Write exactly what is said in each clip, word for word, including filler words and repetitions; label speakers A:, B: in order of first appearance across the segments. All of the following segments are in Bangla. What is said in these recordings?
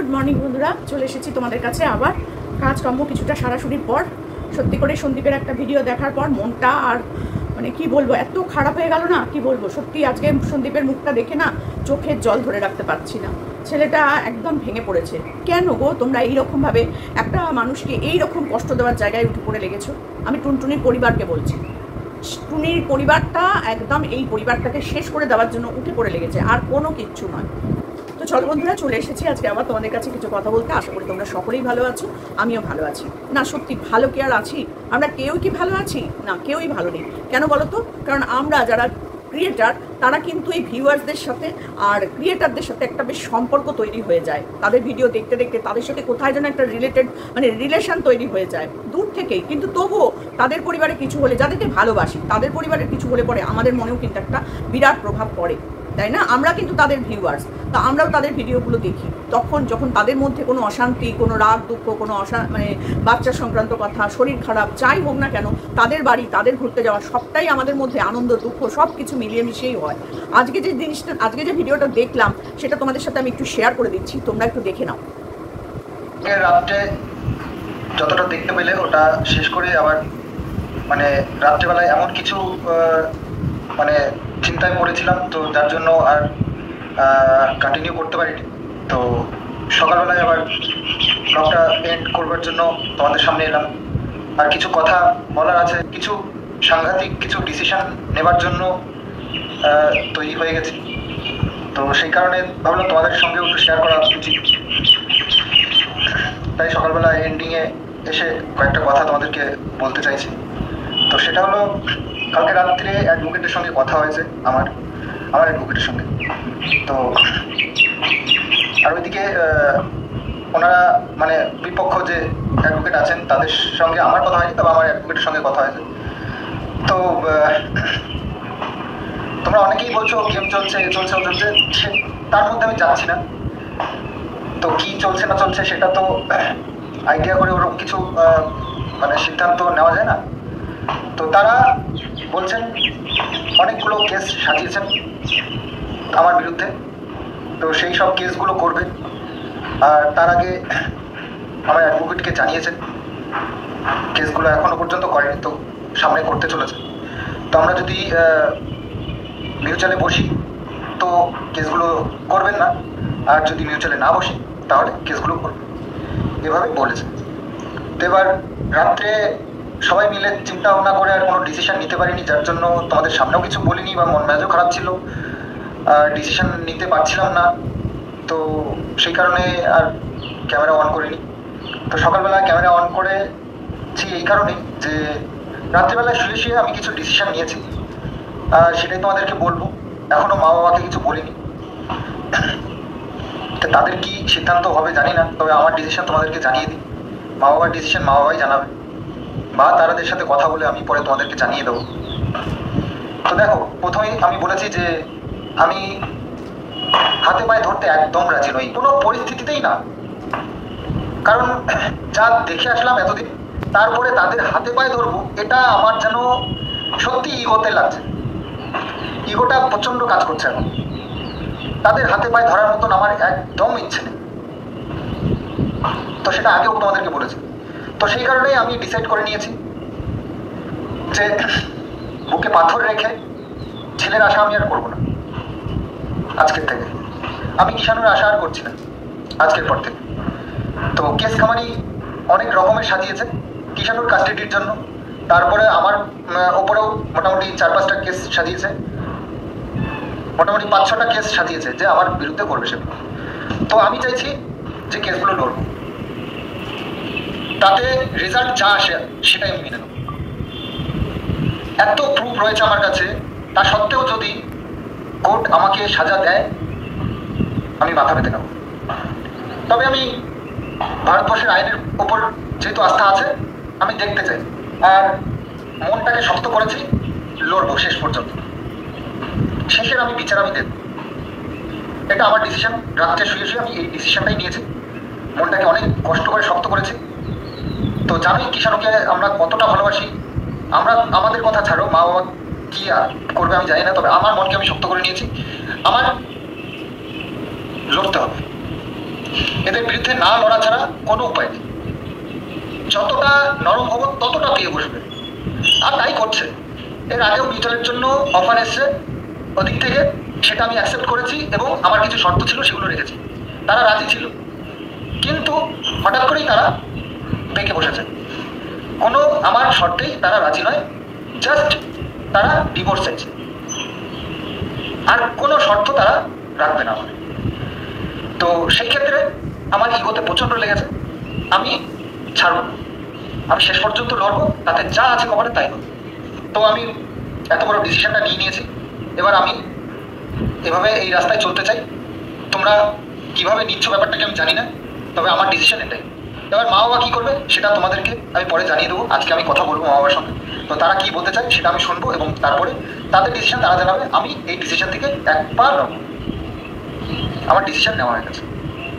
A: গুড মর্নিং বন্ধুরা, চলে এসেছি তোমাদের কাছে আবার কাজকর্ম কিছুটা সারাসুরির পর। সত্যি করে সন্দীপের একটা ভিডিও দেখার পর মনটা আর মানে কি বলবো, এত খারাপ হয়ে গেল না, কি বলবো। সত্যি আজকে সন্দীপের মুখটা দেখে না চোখের জল ধরে রাখতে পারছি না। ছেলেটা একদম ভেঙে পড়েছে। কেন গো তোমরা এইরকমভাবে একটা মানুষকে এইরকম কষ্ট দেওয়ার জায়গায় উঠে পড়ে লেগেছো? আমি টুনটুনির পরিবারকে বলছি, টুনির পরিবারটা একদম এই পরিবারটাকে শেষ করে দেওয়ার জন্য উঠে পড়ে লেগেছে, আর কোনো কিচ্ছু নয়। তো চলো বন্ধুরা, চলে এসেছি আজকে আবার তোমাদের কাছে কিছু কথা বলতে। আশা করি তোমরা সকলেই ভালো আছো, আমিও ভালো আছি। না সত্যি ভালো কি আর আছি? আমরা কেউই কি ভালো আছি? না, কেউই ভালো নেই। কেন বলো তো? কারণ আমরা যারা ক্রিয়েটার তারা কিন্তু এই ভিউয়ার্সদের সাথে আর ক্রিয়েটারদের সাথে একটা বেশ সম্পর্ক তৈরি হয়ে যায়। তাদের ভিডিও দেখতে দেখতে তাদের সাথে কোথায় যেন একটা রিলেটেড মানে রিলেশন তৈরি হয়ে যায় দূর থেকেই। কিন্তু তবুও তাদের পরিবারে কিছু হলে, যাদেরকে ভালোবাসি তাদের পরিবারের কিছু হলে পরে আমাদের মনেও কিন্তু একটা বিরাট প্রভাব পড়ে, তাই না? আমরা কিন্তু তাদের ভিউয়ার্স, তা আমরাও তাদের ভিডিওগুলো দেখি। তখন যখন তাদের মধ্যে কোনো অশান্তি, কোনো রাগ দুঃখ, কোনো অশা মানে বাচ্চা সংক্রান্ত কথা, শরীর খারাপ যাই হোক না কেন, তাদের বাড়ি, তাদের ঘুরতে যাওয়া সবটাই আমাদের মধ্যে আনন্দ দুঃখ সব কিছু মিলিয়ে মিশিয়েই হয়। আজকে যে জিনিসটা, আজকে যে ভিডিওটা দেখলাম সেটা তোমাদের সাথে আমি একটু শেয়ার করে দিচ্ছি, তোমরা একটু দেখে নাও।
B: রাত্রে যতটা দেখতে পেলে ওটা শেষ করে আবার মানে রাত্রেবেলায় এমন কিছু মানে চিন্তায় পড়েছিলাম, তো যার জন্য আর কন্টিনিউ করতে পারিনি। তো সকালবেলায় আবার ব্লগটা এন্ড করবার জন্য তোমাদের সামনে এলাম। আর কিছু কথা বলার আছে, কিছু সাংঘাতিক কিছু ডিসিশন নেবার জন্য তৈরি হয়ে গেছি। তো সেই কারণে ভাবলাম তোমাদের সঙ্গেও একটু শেয়ার করা উচিত। তাই সকালবেলা এন্ডিংয়ে এসে কয়েকটা কথা তোমাদেরকে বলতে চাইছি। তো সেটা হলো, কালকে রাত্রে অ্যাডভোকেটের সঙ্গে কথা হয়েছে আমার আমার অ্যাডভোকেটের সঙ্গে। তো আর ওইদিকে ওনারা মানে বিপক্ষ যে অ্যাডভোকেট আছেন তাদের সঙ্গে আমার কথা হয়নি, তবে আমার অ্যাডভোকেটের সঙ্গে কথা হয়েছে। তো তোমরা অনেকেই বলছো গেম চলছে, এ চলছে, ও চলছে, তার মধ্যে আমি যাচ্ছি না। তো কি চলছে না চলছে সেটা তো আইডিয়া করে ওরকম কিছু মানে সিদ্ধান্ত নেওয়া যায় না। তো তারা বলছেন অনেকগুলো কেস সাজিয়েছেন আমার বিরুদ্ধে, তো সেই সব কেসগুলো করবে। আর তার আগে আমার অ্যাডভোকেটকে জানিয়েছেন, কেসগুলো এখনো পর্যন্ত করেনি, তো সামনে করতে চলেছে। তো আমরা যদি মিউচুয়ালে বসি তো কেসগুলো করবেন না, আর যদি মিউচুয়ালে না বসি তাহলে কেসগুলো করবেন, এভাবে বলেছে। তো এবার রাত্রে সবাই মিলে চিন্তা ভাবনা করে আর কোনো ডিসিশন নিতে পারিনি, যার জন্য তোমাদের সামনেও কিছু বলিনি, বা মন মেজাজও খারাপ ছিল, ডিসিশন নিতে পারছিলাম না। তো সেই কারণে আর ক্যামেরা অন করিনি। তো সকালবেলা ক্যামেরা অন করেছি এই কারণেই যে রাত্রিবেলায় শুয়ে শুয়ে আমি কিছু ডিসিশন নিয়েছি, আর সেটাই তোমাদেরকে বলবো। এখনও মা বাবাকে কিছু বলিনি, তো তাদের কি সিদ্ধান্ত হবে জানি না, তবে আমার ডিসিশন তোমাদেরকে জানিয়ে দিই। মা বাবার ডিসিশন মা বাবাই জানাবে, বা তাদের সাথে কথা বলে আমি পরে তোমাদেরকে জানিয়ে দেবো। তো দেখো, প্রথমেই আমি বলেছি যে আমি হাতে পায়ে ধরতে একদম রাজি নই, কোনো পরিস্থিতিতেই না। কারণ যা দেখে আসলাম এতদিন, তারপরে তাদের হাতে পায়ে ধরবো, এটা আমার যেন সত্যি ইগোতে লাগছে। ইগোটা প্রচন্ড কাজ করছে এখন। তাদের হাতে পায়ে ধরার মতন আমার একদম ইচ্ছে নেই। তো সেটা আগেও তোমাদেরকে বলেছি। তো সেই কারণেই আমি ডিসাইড করে নিয়েছি যে বুকে পাথর রেখে ছেলের আশা আমি আর করবো না। আজকের থেকে আমি কিষাণুর আশা আর করছি না, আজকের পর থেকে। তো কেস খামারি অনেক রকমের সাজিয়েছে কিষাণুর কাস্টাডির জন্য, তারপরে আমার ওপরেও মোটামুটি চার পাঁচটা কেস সাজিয়েছে, মোটামুটি পাঁচ ছটা কেস সাজিয়েছে যে আমার বিরুদ্ধে করবে সেগুলো। তো আমি চাইছি যে কেসগুলো লড়বো, তাতে রেজাল্ট যা আসে সেটাই আমি মেনে নেব। এত প্রুফ রয়েছে আমার কাছে, তা সত্ত্বেও যদি কোর্ট আমাকে সাজা দেয় আমি মাথা পেতে নেব। তবে আমি ভারতবর্ষের আইনের ওপর যেহেতু আস্থা আছে, আমি দেখতে চাই, আর মনটাকে শক্ত করেছি, লড়বো শেষ পর্যন্ত। শেষের আমি বিচার আমি দেব, এটা আমার ডিসিশন। রাত্রে শুয়ে শুয়ে আমি এই ডিসিশনটাই নিয়েছি, মনটাকে অনেক কষ্ট করে শক্ত করেছি। তো জানোই কিষাণুকে আমরা কতটা ভালোবাসি। আমরা আমাদের কথা ছাড়ো, মা বাবা কি করবে আমি জানি না, তবে আমার মনকে আমি শক্ত করে নিয়েছি। আমার লড়তে হবে, এদের বিরুদ্ধে না লড়া ছাড়া কোনো উপায় নেই। যতটা নরম হবো ততটা পেয়ে বসবে, আর তাই করছে। এর আগেও মিউচুয়ালের জন্য অফার এসছে ওদিক থেকে, সেটা আমি অ্যাকসেপ্ট করেছি এবং আমার কিছু শর্ত ছিল সেগুলো রেখেছি। তারা রাজি ছিল, কিন্তু হঠাৎ করেই তারা বেঁকে বসেছে। কোনো আমার শর্তেই তারা রাজি নয়, জাস্ট তারা ডিভোর্স চাইছে, আর কোনো শর্ত তারা রাখবে না আমার। তো সেই ক্ষেত্রে আমার ইগোতে প্রচণ্ড লেগেছে, আমি ছাড়ব না, আমি শেষ পর্যন্ত লড়বো, তাতে যা আছে কপালে তাই হবে। তো আমি এত বড় ডিসিশনটা নিয়ে নিয়েছি, এবার আমি এভাবে এই রাস্তায় চলতে চাই। তোমরা কিভাবে নিচ্ছ ব্যাপারটাকে আমি জানি না, তবে আমার ডিসিশন এটাই। এবার মা বাবা কী করবে সেটা তোমাদেরকে আমি পরে জানিয়ে দেবো। আজকে আমি কথা বলবো মা বাবার সঙ্গে, তো তারা কী বলতে চায় সেটা আমি শুনবো এবং তারপরে তাদের ডিসিশন তারা জানাবে। আমি এই ডিসিশন থেকে এক পা নেব, আমার ডিসিশন নেওয়া হয়ে গেছে।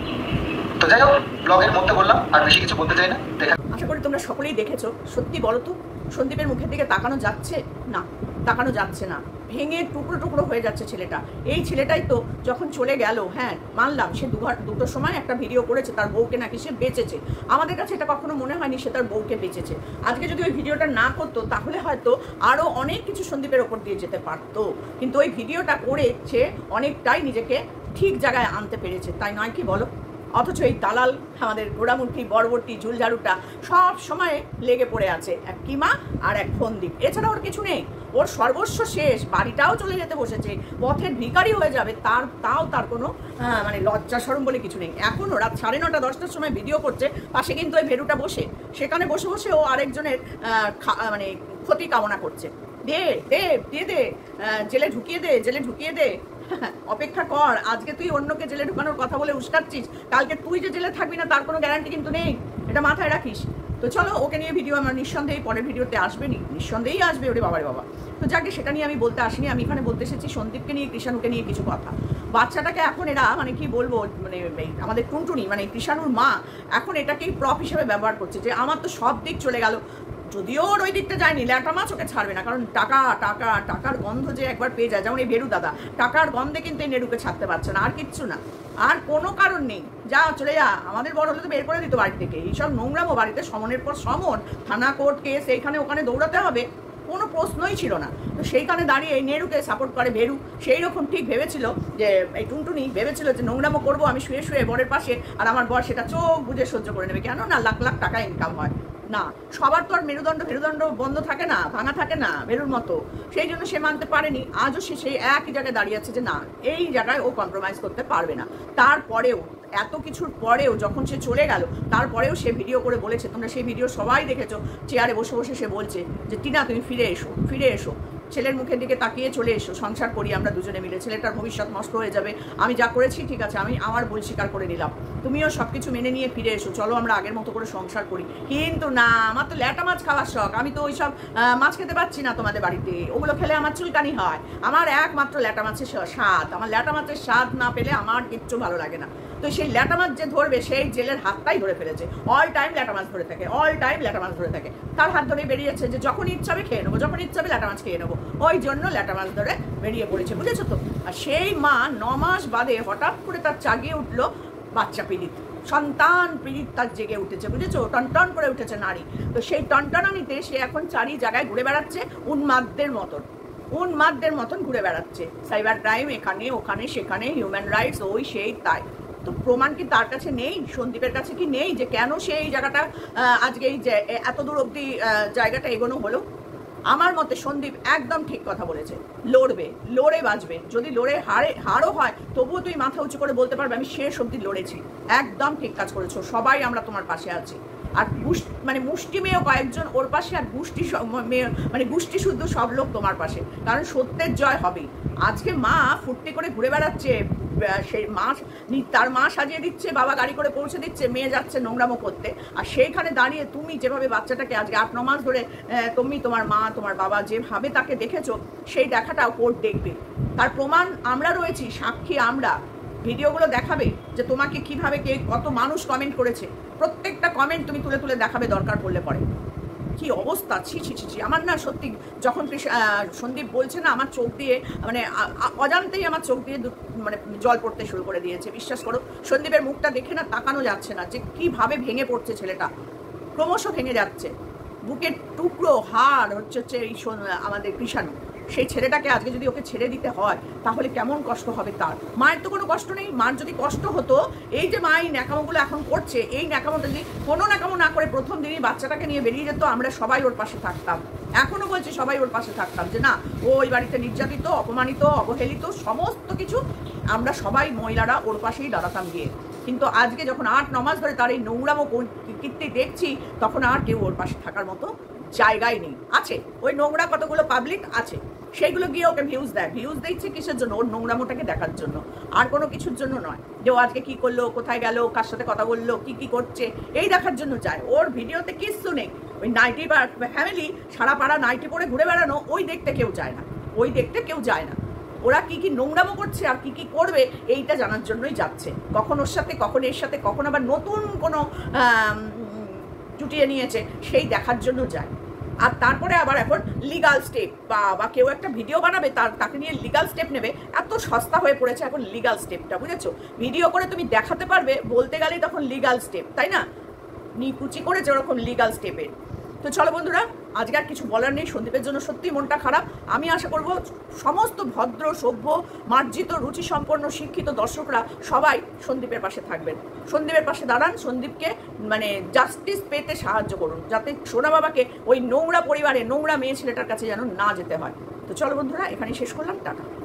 B: তো যাই হোক, ব্লগের মধ্যে বললাম, আর বেশি কিছু বলতে চাই না। দেখা
A: আশা করি তোমরা সকলেই দেখেছো। সত্যি বলো তো, সন্দীপের মুখের দিকে তাকানো যাচ্ছে না, তাকানো যাচ্ছে না, ভেঙে টুকরো টুকরো হয়ে যাচ্ছে ছেলেটা। এই ছেলেটাই তো যখন চলে গেল, হ্যাঁ মানলাম সে দুঘর দুটোর সময় একটা ভিডিও করেছে তার বউকে নাকি সে বেঁচেছে। আমাদের কাছে এটা কখনো মনে হয়নি সে তার বউকে বেঁচেছে। আজকে যদি ওই ভিডিওটা না করতো তাহলে হয়তো আরও অনেক কিছু সন্দীপের ওপর দিয়ে যেতে পারতো, কিন্তু ওই ভিডিওটা করেছে অনেকটাই নিজেকে ঠিক জায়গায় আনতে পেরেছে, তাই নয় কি বলো? অথচ এই দালাল আমাদের গোড়ামুখী বরবর্তী ঝুলঝাড়ুটা সব সময় লেগে পড়ে আছে, এক কিমা আর এক ফন্দীপ, এছাড়া ওর কিছু নেই। ওর সর্বস্ব শেষ, বাড়িটাও চলে যেতে বসেছে, পথের ভিখারি হয়ে যাবে, তার তাও তার কোনো মানে লজ্জা শরম বলে কিছু নেই। এখনও রাত সাড়ে নটা দশটার সময় ভিডিও করছে, পাশে কিন্তু ওই ভেরুটা বসে, সেখানে বসে বসে ও আরেকজনের মানে ক্ষতি কামনা করছে। দে দে দিয়ে দে, জেলে ঢুকিয়ে দে, জেলে ঢুকিয়ে দে। অপেক্ষা কর, আজকে তুই অন্যকে জেলে ঢুকানোর কথা বলে উস্কাচ্ছিস, কালকে তুই যে জেলে থাকবি না তার কোনো গ্যারান্টি কিন্তু নেই, এটা মাথায় রাখিস। তো চলো, ওকে নিয়ে ভিডিও আমার নিঃসন্দেহে পরের ভিডিওতে আসবে, নি নিঃসন্দেহেই আসবে, ওরে বাবারে বাবা। তো যাকে সেটা নিয়ে আমি বলতে আসিনি, আমি এখানে বলতে এসেছি সন্দীপকে নিয়ে, কৃষাণুকে নিয়ে কিছু কথা। বাচ্চাটাকে এখন এরা মানে কি বলবো, মানে আমাদের টুনটুনি মানে কৃষাণুর মা এখন এটাকেই প্রপ হিসেবে ব্যবহার করছে, যে আমার তো সব দিক চলে গেল। যদিও ওর ওই দিকটা যায়নি, ল্যাটা মাছ ওকে ছাড়বে না, কারণ টাকা টাকা টাকার গন্ধ যে একবার পেয়ে যায়, যেমন এই বেরু দাদা টাকার গন্ধে কিন্তু এই নেড়ুকে ছাড়তে পারছে না, আর কিচ্ছু না, আর কোনো কারণ নেই। যা চলে যা, আমাদের বড় হলে তো বের করে দিত বাড়ি থেকে। এইসব নোংরামো বাড়িতে সমনের পর সমন, থানা কোর্ট কেস, এইখানে ওখানে দৌড়াতে হবে, কোনো প্রশ্নই ছিল না। তো সেইখানে দাঁড়িয়ে এই নেড়ুকে সাপোর্ট করে বেরু। সেই রকম ঠিক ভেবেছিল যে এই টুনটুনি ভেবেছিল যে নোংরামো করবো আমি শুয়ে শুয়ে বরের পাশে, আর আমার বর সেটা চোখ বুঝে সহ্য করে নেবে, কেন না লাখ লাখ টাকা ইনকাম হয় না, সবার তো আর মেরুদণ্ড মেরুদণ্ড বন্ধ থাকে না, ভাঙা থাকে না বেরুর মতো। সেই জন্য সে মানতে পারেনি, আজও সে সেই একই জায়গায় দাঁড়িয়ে আছে যে না, এই জায়গায় ও কম্প্রোমাইজ করতে পারবে না। তারপরেও এত কিছুর পরেও যখন সে চলে গেল, তারপরেও সে ভিডিও করে বলেছে, তোমরা সেই ভিডিও সবাই দেখেছো, চেয়ারে বসে বসে সে বলছে যে টিনা তুমি ফিরে এসো, ফিরে এসো, ছেলের মুখের দিকে তাকিয়ে চলে এসো, সংসার করি আমরা দুজনে মিলে, ছেলেটার ভবিষ্যৎ নষ্ট হয়ে যাবে, আমি যা করেছি ঠিক আছে, আমি আমার ভুল স্বীকার করে নিলাম, তুমিও সব কিছু মেনে নিয়ে ফিরে এসো, চলো আমরা আগের মতো করে সংসার করি। কিন্তু না, আমার তো ল্যাটা মাছ খাওয়ার শখ, আমি তো ওই সব মাছ খেতে পাচ্ছি না তোমাদের বাড়িতে, ওগুলো খেলে আমার চুলকানি হয়, আমার একমাত্র ল্যাটা মাছের স্বাদ, আমার ল্যাটা মাছের স্বাদ না পেলে আমার কিচ্ছু ভালো লাগে না। তো সেই ল্যাটা মাছ যে ধরবে সেই জেলের হাতটাই ধরে ফেলেছে, অল টাইম ল্যাটা মাছ ধরে থাকে, অল টাইম ল্যাটা মাছ ধরে থাকে, তার হাত ধরে বেরিয়েছে যে যখন ইচ্ছা হবে খেয়ে নেবো, যখন ইচ্ছা হবে ল্যাটা মাছ খেয়ে নেবো, ওই জন্য ল্যাটা মাছ ধরে বেরিয়ে পড়েছে, বুঝেছো তো? আর সেই মা ন মাস বাদে হঠাৎ করে তার জাগিয়ে উঠলো বাচ্চা পীড়িত, সন্তান পীড়িত তার জেগে উঠেছে, বুঝেছো? টনটন করে উঠেছে নারী। তো সেই টনটনানিতে সে এখন চারি জায়গায় ঘুরে বেড়াচ্ছে উন্মাদদের মতন, উন্মাদদের মতন ঘুরে বেড়াচ্ছে, সাইবার ক্রাইম এখানে ওখানে সেখানে, হিউম্যান রাইটস ওই সেই তাই। তো প্রমাণ কি তার কাছে নেই? সন্দীপের কাছে কি নেই যে কেন সে এই জায়গাটা আজকে এই যে এত দূর অব্দি জায়গাটা এগোনো হলো? আমার মতে সন্দীপ একদম ঠিক কথা বলেছে, লড়বে, লড়ে বাঁচবে, যদি লড়ে হারে হারও হয় তবুও তুই মাথা উঁচু করে বলতে পারবে আমি শেষ অব্দি লড়েছি, একদম ঠিক কাজ করেছো, সবাই আমরা তোমার পাশে আছি। আর মানে মুষ্টি মেয়েও কয়েকজন ওর পাশে, আর গোষ্ঠী মেয়ে মানে গোষ্ঠী শুদ্ধ সব লোক তোমার পাশে, কারণ সত্যের জয় হবেই। আজকে মা ফুর্তি করে ঘুরে বেড়াচ্ছে, সেই মা তার মা সাজিয়ে দিচ্ছে, বাবা গাড়ি করে পৌঁছে দিচ্ছে, মেয়ে যাচ্ছে নোংরামো করতে, আর সেইখানে দাঁড়িয়ে তুমি যেভাবে বাচ্চাটাকে আজকে আট ন মাস ধরে তুমি তোমার মা তোমার বাবা যেভাবে তাকে দেখেছো, সেই দেখাটাও কোর্ট দেখবে, তার প্রমাণ আমরা রয়েছি, সাক্ষী আমরা। ভিডিওগুলো দেখাবে যে তোমাকে কিভাবে কে কত মানুষ কমেন্ট করেছে, প্রত্যেকটা কমেন্ট তুমি তুলে তুলে দেখাবে দরকার পড়লে পরে। কি অবস্থা, ছি ছি ছি ছি। আমার না সত্যি যখন সন্দীপ বলছে না, আমার চোখ দিয়ে মানে অজান্তেই আমার চোখ দিয়ে মানে জল পড়তে শুরু করে দিয়েছে। বিশ্বাস করো, সন্দীপের মুখটা দেখে না তাকানো যাচ্ছে না যে কিভাবে ভেঙে পড়ছে ছেলেটা, ক্রমশ ভেঙে যাচ্ছে। বুকের টুকরো হাড় হচ্ছে হচ্ছে এই আমাদের কৃষাণু, সেই ছেলেটাকে আজকে যদি ওকে ছেড়ে দিতে হয় তাহলে কেমন কষ্ট হবে তার। মায়ের তো কোনো কষ্ট নেই, মার যদি কষ্ট হতো, এই যে মা এই ন্যাকামোগুলো এখন করছে, এই ন্যাকামোটা যদি কোনো ন্যাকামো না করে প্রথম দিনই বাচ্চাটাকে নিয়ে বেরিয়ে যেত, আমরা সবাই ওর পাশে থাকতাম। এখনও বলছি সবাই ওর পাশে থাকতাম, যে না ও ওই বাড়িতে নির্যাতিত, অপমানিত, অবহেলিত, সমস্ত কিছু আমরা সবাই মহিলারা ওর পাশেই দাঁড়াতাম গিয়ে। কিন্তু আজকে যখন আট নমাস ধরে তার এই নোংরামো কীর্তি দেখছি, তখন আর কেউ ওর পাশে থাকার মতো জায়গায় নেই। আছে ওই নোংরা কতগুলো পাবলিক আছে, সেইগুলো গিয়ে ওকে ভিউজ দেয়। ভিউজ দিচ্ছে কিসের জন্য? ওর নোংরামোটাকে দেখার জন্য, আর কোনো কিছুর জন্য নয়। যে ও আজকে কী করলো, কোথায় গেল, কার সাথে কথা বললো, কি কি করছে, এই দেখার জন্য যায়। ওর ভিডিওতে কিচ্ছু নেই। ওই নাইটি বা ফ্যামিলি সারা পাড়া নাইটি পরে ঘুরে বেড়ানো, ওই দেখতে কেউ যায় না, ওই দেখতে কেউ যায় না। ওরা কি কি নোংরামো করছে আর কি কি করবে এইটা জানার জন্যই যাচ্ছে। কখন ওর সাথে, কখন এর সাথে, কখন আবার নতুন কোনো জুটিয়ে নিয়েছে সেই দেখার জন্য যায়। আর তারপরে আবার এখন লিগাল স্টেপ বা বা কেউ একটা ভিডিও বানাবে, তার তাকে নিয়ে লিগাল স্টেপ নেবে। এত সস্তা হয়ে পড়েছে এখন লিগাল স্টেপটা, বুঝেছো? ভিডিও করে তুমি দেখাতে পারবে, বলতে গেলেই তখন লিগাল স্টেপ, তাই না? নিকুচি করেছে ওরকম লিগাল স্টেপের। তো চলো বন্ধুরা, আজকে আর কিছু বলার নেই। সন্দীপের জন্য সত্যিই মনটা খারাপ। আমি আশা করব সমস্ত ভদ্র, সভ্য, মার্জিত, রুচিসম্পন্ন, শিক্ষিত দর্শকরা সবাই সন্দীপের পাশে থাকবেন। সন্দীপের পাশে দাঁড়ান, সন্দীপকে মানে জাস্টিস পেতে সাহায্য করুন, যাতে সোনা বাবাকে ওই নোংরা পরিবারে, নোংরা মেয়ে ছেলেটার কাছে যেন না যেতে হয়। তো চলো বন্ধুরা, এখানেই শেষ করলাম, টাটা।